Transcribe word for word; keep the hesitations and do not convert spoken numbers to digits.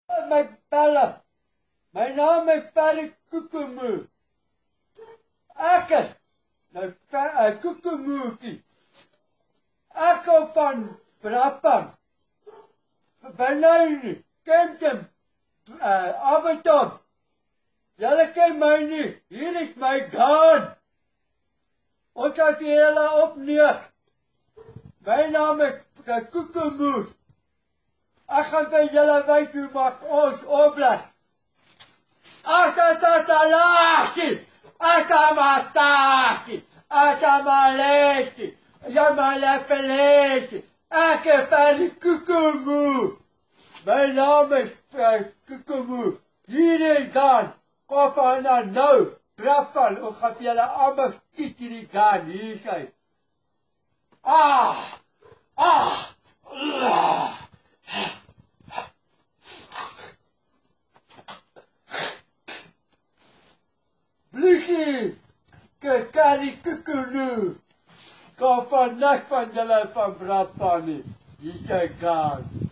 My bella, my naam is Ferry Koekemoe. Ek is nou een koekemoekie. Ek kom van Brabant, Benoni, Kempton, uh, Aberton. Julle ken my nie, hier is my gaan. Ons gaan vir julle opneem. My naam is Koekemoe. Ek gaan vir julle wys hoe maak ons opblas. Atatatalaaki, atamataki, atamaleki, jamalefeleki. Ek is Ferry Koekemoe. My naam is Koekemoe. Hier is gaan. Kom van nou, Brabant. Ons gaan vir julle allemaal skiet hierdie gaan. Hier is hy. Ah! Ah! Ah! Blikkie, Ferry Koekemoe, kom van niks van julle van Brabant nie. Hier is hy gaan.